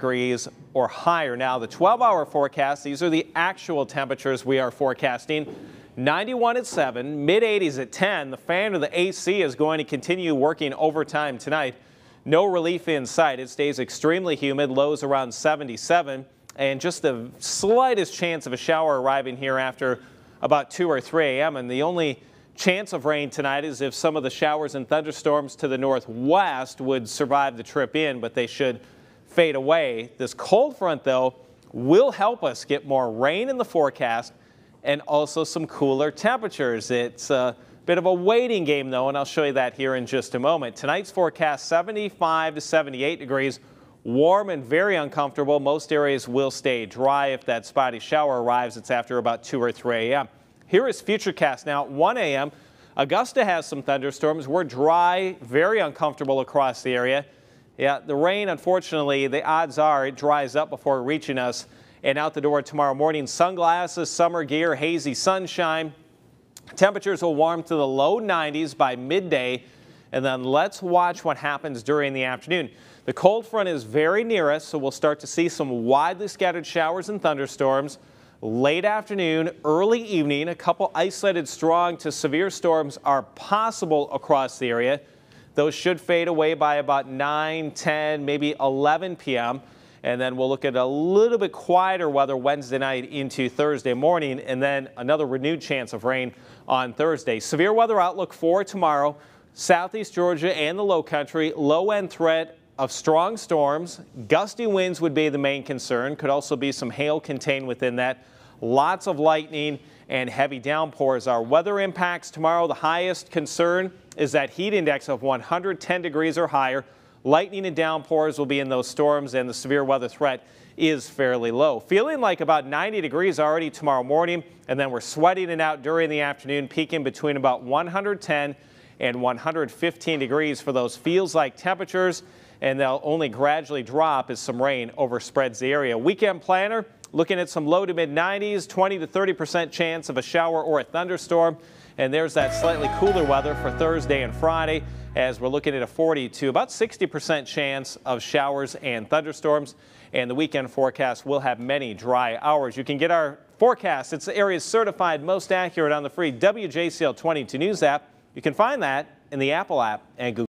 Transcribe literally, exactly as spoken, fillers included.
degrees or higher. Now, the twelve hour forecast, these are the actual temperatures we are forecasting. ninety-one at seven, mid eighties at ten. The fan of the A C is going to continue working overtime tonight. No relief in sight. It stays extremely humid, lows around seventy-seven, and just the slightest chance of a shower arriving here after about two or three a m And the only chance of rain tonight is if some of the showers and thunderstorms to the northwest would survive the trip in, but they should fade away. This cold front, though, will help us get more rain in the forecast and also some cooler temperatures. It's a bit of a waiting game, though, and I'll show you that here in just a moment. Tonight's forecast, seventy-five to seventy-eight degrees, warm and very uncomfortable. Most areas will stay dry. If that spotty shower arrives, it's after about two or three a m Here is Futurecast now at one a m Augusta has some thunderstorms. We're dry, very uncomfortable across the area. Yeah, the rain, unfortunately, the odds are it dries up before reaching us. And out the door tomorrow morning, sunglasses, summer gear, hazy sunshine. Temperatures will warm to the low nineties by midday. And then let's watch what happens during the afternoon. The cold front is very near us, so we'll start to see some widely scattered showers and thunderstorms. Late afternoon, early evening, a couple isolated strong to severe storms are possible across the area. Those should fade away by about nine, ten, maybe eleven p m And then we'll look at a little bit quieter weather Wednesday night into Thursday morning, and then another renewed chance of rain on Thursday. Severe weather outlook for tomorrow. Southeast Georgia and the low country, low end threat of strong storms. Gusty winds would be the main concern. Could also be some hail contained within that. Lots of lightning and heavy downpours. Our weather impacts tomorrow. The highest concern is that heat index of one hundred ten degrees or higher. Lightning and downpours will be in those storms, and the severe weather threat is fairly low. Feeling like about ninety degrees already tomorrow morning, and then we're sweating it out during the afternoon, peaking between about one hundred ten and one hundred fifteen degrees for those feels like temperatures, and they'll only gradually drop as some rain overspreads the area. Weekend planner looking at some low to mid nineties, twenty to thirty percent chance of a shower or a thunderstorm. And there's that slightly cooler weather for Thursday and Friday, as we're looking at a forty to about sixty percent chance of showers and thunderstorms. And the weekend forecast will have many dry hours. You can get our forecast. It's the area's certified most accurate on the free W J C L twenty-two News app. You can find that in the Apple app and Google.